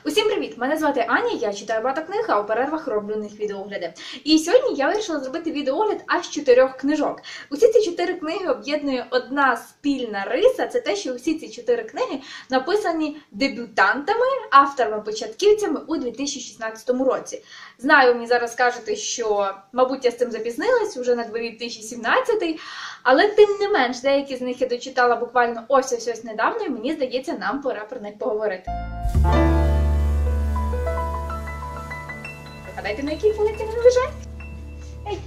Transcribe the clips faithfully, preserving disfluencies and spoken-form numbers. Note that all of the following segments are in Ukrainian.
Усім привіт! Мене звати Аня, я читаю багато книг, а у перервах роблю них відеогляди. І сьогодні я вирішила зробити відеогляд аж чотирьох книжок. Усі ці чотири книги об'єднує одна спільна риса, це те, що усі ці чотири книги написані дебютантами, авторами-початківцями у дві тисячі шістнадцятому році. Знаю, мені зараз скажете, що, мабуть, я з цим запізнилась, вже на дві тисячі сімнадцятий, але тим не менш, деякі з них я дочитала буквально ось-ось-ось недавно, і мені здається, нам пора про них поговорити. Гадайте, на якій полиці вони лежать? Ей.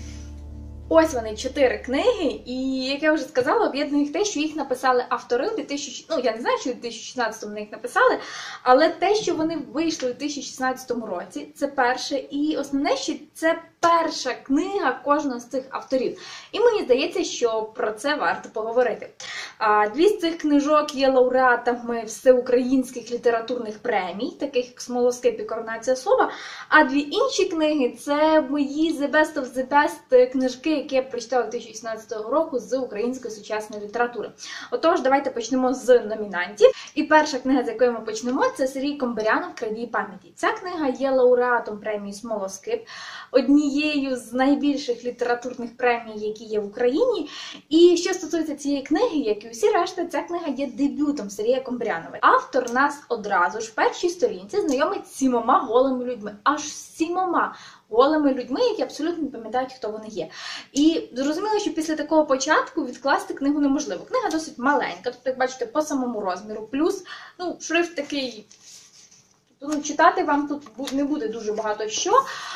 Ось вони, чотири книги, і, як я вже сказала, об'єднує їх те, що їх написали автори у дві тисячі... Ну, я не знаю, що у дві тисячі шістнадцятому вони їх написали, але те, що вони вийшли у дві тисячі шістнадцятому році, це перше, і основне, що це перша книга кожного з цих авторів. І мені здається, що про це варто поговорити. Дві з цих книжок є лауреатами всеукраїнських літературних премій, таких як «Смолоскип» і «Коронація слова», а дві інші книги – це мої «The Best of the Best» книжки, які я прочитала дві тисячі шістнадцятого року з української сучасної літератури. Отож, давайте почнемо з номінантів. І перша книга, з якої ми почнемо, це Сергій Комберянов «Крадій пам'яті». Ця книга є лауреатом премії «Смолоскип», однією з найбільших літературних премій, які є в Україні. І що стосується цієї книги, як і усі решта, ця книга є дебютом Сергія Комберянова. Автор нас одразу ж в першій сторінці знайомить з сімома голими людьми. Аж сімома голими людьми, які абсолютно не пам'ятають, хто вони є. І зрозуміло, що після такого початку відкласти книгу неможливо. Книга досить маленька, тобто, як бачите, по самому розміру. Плюс, ну, шрифт такий... Ну, читати вам тут не буде дуже багато що.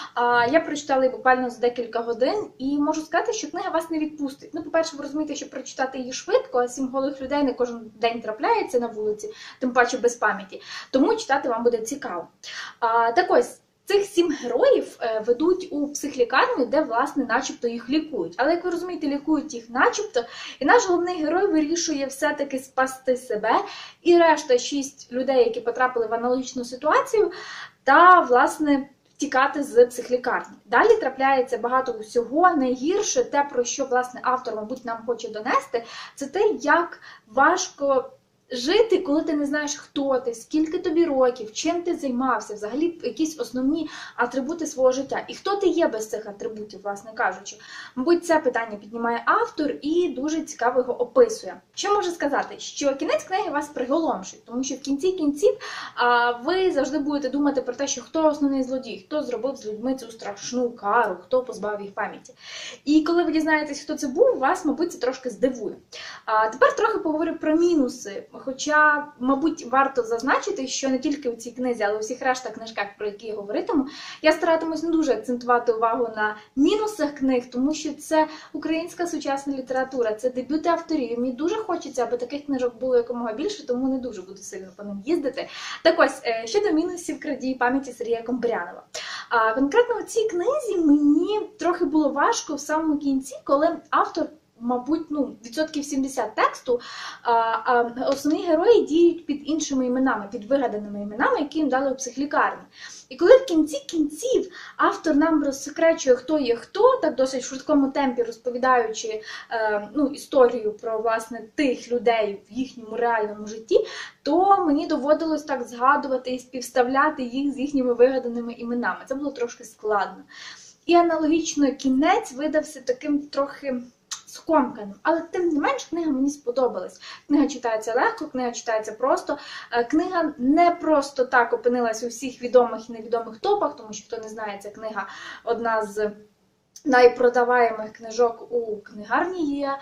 Я прочитала її буквально за декілька годин і можу сказати, що книга вас не відпустить. Ну, по-перше, ви розумієте, що прочитати її швидко, а сім голих людей не кожен день трапляється на вулиці, тим паче без пам'яті. Тому читати вам буде цікаво. Так ось, цих сім героїв ведуть у психлікарню, де, власне, начебто їх лікують. Але, як ви розумієте, лікують їх начебто, і наш головний герой вирішує все-таки спасти себе і решта шість людей, які потрапили в аналогічну ситуацію, та, власне, втікати з психлікарні. Далі трапляється багато всього. Найгірше те, про що, власне, автор, мабуть, нам хоче донести, це те, як важко жити, коли ти не знаєш, хто ти, скільки тобі років, чим ти займався, взагалі якісь основні атрибути свого життя. І хто ти є без цих атрибутів, власне кажучи. Мабуть, це питання піднімає автор і дуже цікаво його описує. Що можу сказати? Що кінець книги вас приголомшить, тому що в кінці кінців а, ви завжди будете думати про те, що хто основний злодій, хто зробив з людьми цю страшну кару, хто позбавив їх пам'яті. І коли ви дізнаєтесь, хто це був, вас, мабуть, це трошки здивує. А тепер трохи поговорю про мінуси. Хоча, мабуть, варто зазначити, що не тільки у цій книзі, але у всіх решта книжках, про які я говоритиму, я старатимусь не дуже акцентувати увагу на мінусах книг, тому що це українська сучасна література, це дебюти авторів. Мені дуже хочеться, аби таких книжок було якомога більше, тому не дуже буду сильно по ним їздити. Так ось, щодо мінусів «Крадій пам'яті» Сергія Комберянова. А конкретно у цій книзі мені трохи було важко в самому кінці, коли автор, мабуть, ну, відсотків сімдесят тексту, а, а основні герої діють під іншими іменами, під вигаданими іменами, які їм дали у психлікарні. І коли в кінці кінців автор нам розсекречує, хто є хто, так досить в швидкому темпі розповідаючи е, ну, історію про, власне, тих людей в їхньому реальному житті, то мені доводилось так згадувати і співставляти їх з їхніми вигаданими іменами. Це було трошки складно. І аналогічно кінець видався таким трохи скомканим. Але тим не менш книга мені сподобалась. Книга читається легко, книга читається просто. Книга не просто так опинилась у всіх відомих і невідомих топах, тому що, хто не знає, ця книга одна з найпродаваємих книжок у книгарні є,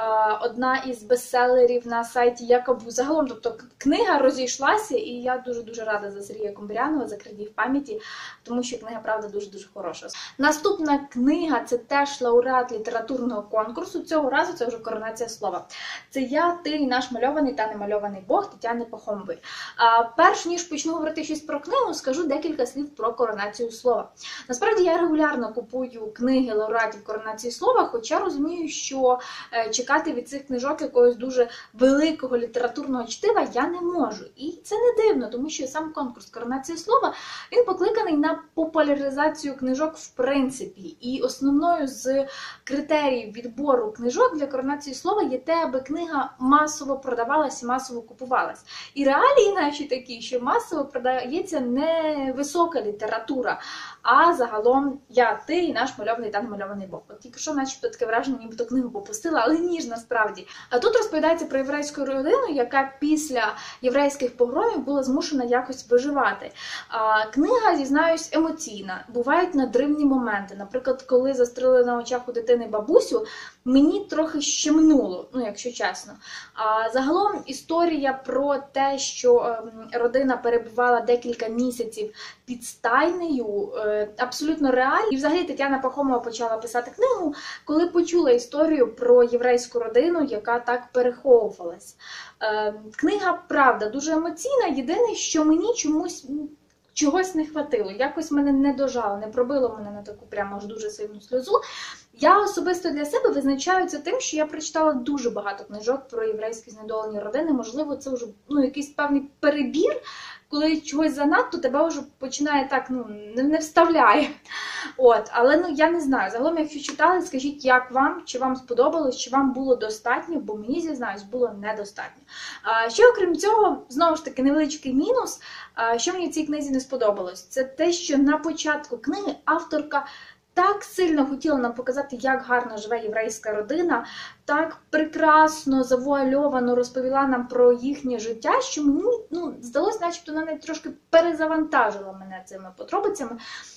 одна із бестселерів на сайті Якобу. Загалом, тобто, книга розійшлася, і я дуже-дуже рада за Сергія Комберянова, за «Крадій пам'яті», тому що книга, правда, дуже-дуже хороша. Наступна книга – це теж лауреат літературного конкурсу. Цього разу це вже «Коронація слова». Це «Я, ти і наш мальований та немальований Бог» Тетяни Пахомової. Перш ніж почну говорити щось про книгу, скажу декілька слів про «Коронацію слова». Насправді, я регулярно купую книги книги лауреатів коронації слова, хоча розумію, що чекати від цих книжок якогось дуже великого літературного чтива я не можу. І це не дивно, тому що сам конкурс коронації слова, він покликаний на популяризацію книжок в принципі. І основною з критеріїв відбору книжок для коронації слова є те, аби книга масово продавалась і масово купувалась. І реалії наші такі, що масово продається не висока література, а загалом я, ти і наш мальований та намальований Бог. От тільки що начебто таке враження, нібито книгу попустила, але ні ж насправді. А тут розповідається про єврейську родину, яка після єврейських погромів була змушена якось виживати. А, книга, зізнаюсь, емоційна. Бувають надривні моменти. Наприклад, коли застрелили на очах у дитини бабусю, мені трохи щемнуло, ну якщо чесно. А загалом історія про те, що е, родина перебувала декілька місяців під стайнею, е, абсолютно реальна. І взагалі Тетяна Пахомова почала писати книгу, коли почула історію про єврейську родину, яка так переховувалась. Е, книга, правда, дуже емоційна. Єдине, що мені чомусь чогось не хватило. Якось мене не дожало, не пробило мене на таку прямо аж дуже сильну сльозу. Я особисто для себе визначаю це тим, що я прочитала дуже багато книжок про єврейські знедолені родини. Можливо, це вже ну, якийсь певний перебір, коли чогось занадто тебе вже починає так, ну, не, не вставляє. От, але ну, я не знаю. Загалом, якщо читали, скажіть, як вам, чи вам сподобалось, чи вам було достатньо, бо мені, зізнаюсь, було недостатньо. А, ще окрім цього, знову ж таки, невеличкий мінус, а, що мені в цій книзі не сподобалось. Це те, що на початку книги авторка так сильно хотіла нам показати, як гарно живе єврейська родина, так прекрасно, завуальовано розповіла нам про їхнє життя, що мені ну, здалося, начебто вона навіть трошки перезавантажила мене цими подробицями.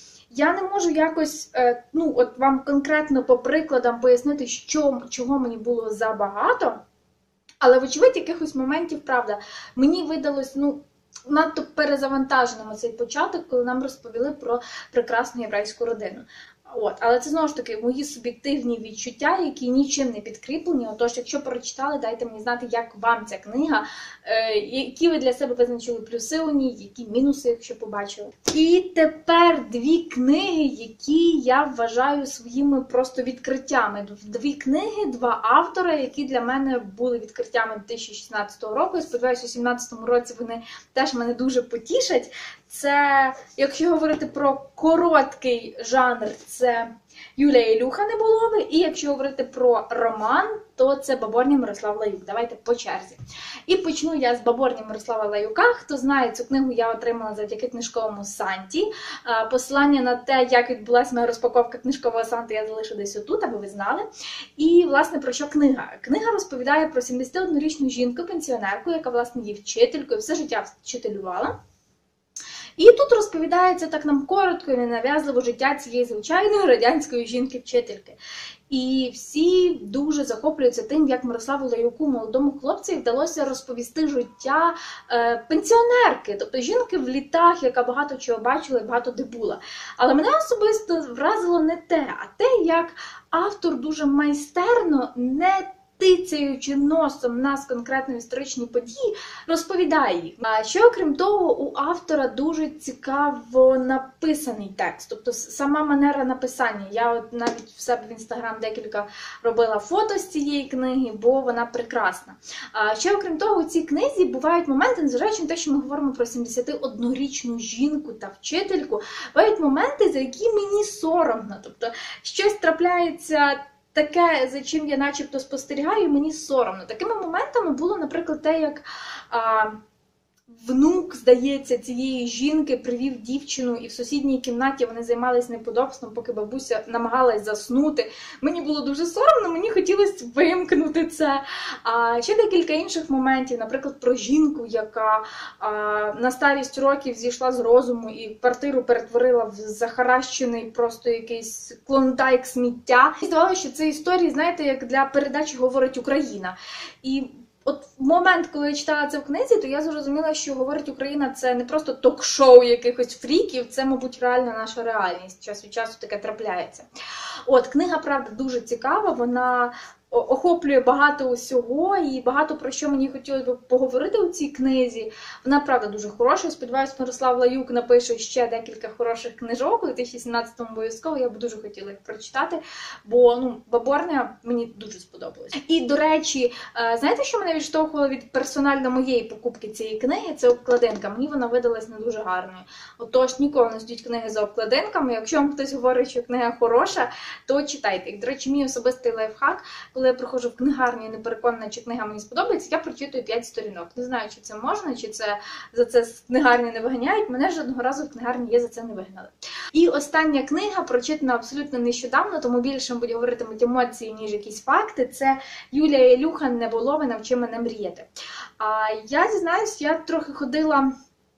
Я не можу якось, ну, от вам конкретно по прикладам пояснити, що, чого мені було забагато, але, вочевидь, якихось моментів, правда, мені видалось, ну, надто перезавантаженим цей початок, коли нам розповіли про прекрасну єврейську родину. От, але це, знову ж таки, мої суб'єктивні відчуття, які нічим не підкріплені. Отож, якщо прочитали, дайте мені знати, як вам ця книга, е, які ви для себе визначили плюси у ній, які мінуси, якщо побачили. І тепер дві книги, які я вважаю своїми просто відкриттями. Дві книги, два автора, які для мене були відкриттями дві тисячі шістнадцятого року. Я сподіваюся, у дві тисячі сімнадцятому році вони теж мене дуже потішать. Це, якщо говорити про короткий жанр, це Юлія Ілюха Неболови, і якщо говорити про роман, то це Баборня Мирослав Лаюк. Давайте по черзі. І почну я з Баборні Мирослава Лаюка. Хто знає, цю книгу я отримала завдяки книжковому Санті. Посилання на те, як відбулася моя розпаковка книжкового Санти, я залишу десь отут, аби ви знали. І, власне, про що книга? Книга розповідає про сімдесятиоднорічну жінку-пенсіонерку, яка, власне, є вчителькою, все життя вчителювала. І тут розповідається так нам коротко і ненав'язливо життя цієї звичайної радянської жінки-вчительки. І всі дуже захоплюються тим, як Мирославу Лаюку, молодому хлопцю, вдалося розповісти життя е, пенсіонерки, тобто жінки в літах, яка багато чого бачила і багато де була. Але мене особисто вразило не те, а те, як автор дуже майстерно, не тицяючи носом нас конкретно історичні події, розповідає їх. А ще, окрім того, у автора дуже цікаво написаний текст, тобто сама манера написання. Я от навіть в себе в інстаграм декілька робила фото з цієї книги, бо вона прекрасна. А ще, окрім того, у цій книзі бувають моменти, незважаючи на те, що ми говоримо про сімдесятиоднорічну жінку та вчительку, бувають моменти, за які мені соромно, тобто щось трапляється таке, за чим я начебто спостерігаю, мені соромно. Такими моментами було, наприклад, те, як а, внук, здається, цієї жінки привів дівчину, і в сусідній кімнаті вони займалися неподобством, поки бабуся намагалась заснути. Мені було дуже соромно, мені хотілося вимкнути це. А ще декілька інших моментів, наприклад, про жінку, яка а, на старість років зійшла з розуму і квартиру перетворила в захаращений просто якийсь клондайк сміття. І здавалося, що це історії, знаєте, як для передачі «Говорить Україна». І от в момент, коли я читала це в книзі, то я зрозуміла, що «Говорить Україна» – це не просто ток-шоу якихось фріків, це, мабуть, реальна наша реальність. Час від часу таке трапляється. От, книга, правда, дуже цікава, вона охоплює багато усього і багато про що мені хотілося б поговорити у цій книзі. Вона, правда, дуже хороша. Сподіваюсь, Мирослав Лаюк напише ще декілька хороших книжок у дві тисячі сімнадцятому обов'язково. Я б дуже хотіла їх прочитати, бо ну, Баборня мені дуже сподобалось. І, до речі, знаєте, що мене відштовхувало від персонально моєї покупки цієї книги? Це обкладинка. Мені вона видалась не дуже гарною. Отож, ніколи не ждіть книги за обкладинками. Якщо вам хтось говорить, що книга хороша, то читайте їх. До речі, мій особистий лайфхак, коли я приходжу в книгарню і не переконана, чи книга мені сподобається, я прочитую п'ять сторінок. Не знаю, чи це можна, чи це за це з книгарні не виганяють. Мене жодного разу в книгарні є за це не вигнали. І остання книга, прочитана абсолютно нещодавно, тому більше, мабуть, говоритимуть емоції, ніж якісь факти. Це Юлія Ілюха «Не було, ви навчи мене мріяти». А я зізнаюсь, я трохи ходила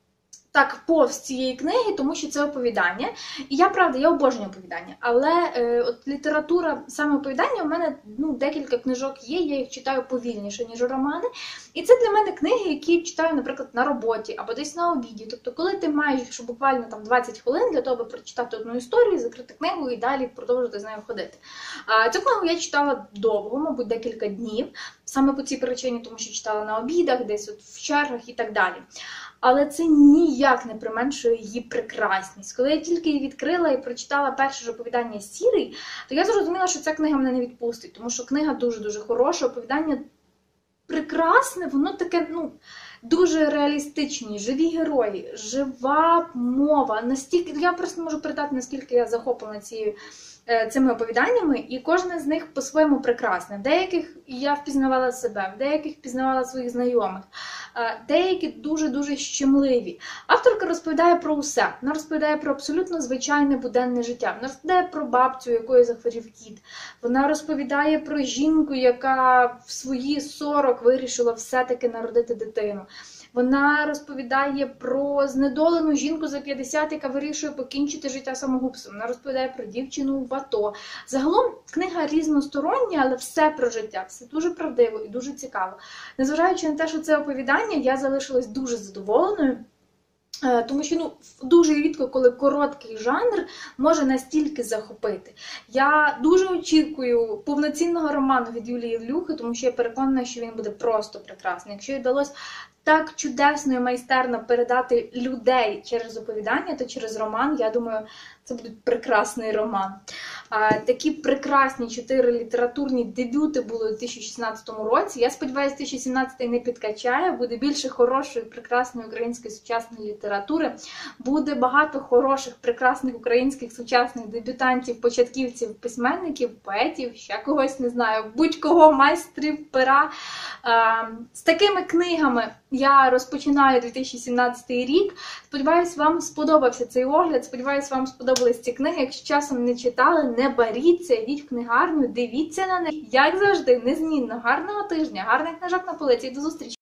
так повз цієї книги, тому що це оповідання. І я, правда, я обожнюю оповідання, але е, от література, саме оповідання, у мене ну, декілька книжок є, я їх читаю повільніше, ніж романи. І це для мене книги, які я читаю, наприклад, на роботі або десь на обіді. Тобто, коли ти маєш що буквально там двадцять хвилин для того, аби прочитати одну історію, закрити книгу і далі продовжувати з нею ходити. А цю книгу я читала довго, мабуть, декілька днів, саме по цій причині, тому що читала на обідах, десь от в чергах і так далі. Але це ніяк не применшує її прекрасність. Коли я тільки її відкрила і прочитала перше ж оповідання «Сірий», то я зрозуміла, що ця книга мене не відпустить, тому що книга дуже-дуже хороша, оповідання прекрасне, воно таке, ну, дуже реалістичні, живі герої, жива мова. Настільки, я просто не можу передати, наскільки я захоплена цією цими оповіданнями, і кожне з них по-своєму прекрасне. В деяких я впізнавала себе, в деяких впізнавала своїх знайомих, деякі дуже-дуже щемливі. Авторка розповідає про усе. Вона розповідає про абсолютно звичайне буденне життя. Вона розповідає про бабцю, якою захворів кіт. Вона розповідає про жінку, яка в свої сорок вирішила все-таки народити дитину. Вона розповідає про знедолену жінку за п'ятдесят, яка вирішує покінчити життя самогубством. Вона розповідає про дівчину в АТО. Загалом книга різностороння, але все про життя, все дуже правдиво і дуже цікаво. Незважаючи на те, що це оповідання, я залишилась дуже задоволеною. Тому що ну, дуже рідко, коли короткий жанр може настільки захопити. Я дуже очікую повноцінного роману від Юлії Ілюхи, тому що я переконана, що він буде просто прекрасний. Якщо їй вдалося так чудесно і майстерно передати людей через оповідання, то через роман, я думаю, це буде прекрасний роман. Такі прекрасні чотири літературні дебюти були у дві тисячі шістнадцятому році. Я сподіваюся, дві тисячі сімнадцятий не підкачає, буде більше хорошої, прекрасної української сучасної літератури, буде багато хороших, прекрасних українських сучасних дебютантів, початківців, письменників, поетів, ще когось, не знаю, будь-кого, майстрів пера. З такими книгами я розпочинаю дві тисячі сімнадцятий рік. Сподіваюсь, вам сподобався цей огляд, сподіваюсь, вам сподобались ці книги. Якщо часом не читали, не боріться, йдіть в книгарню, дивіться на них. Як завжди, незмінно, гарного тижня, гарних книжок на полиці. До зустрічі!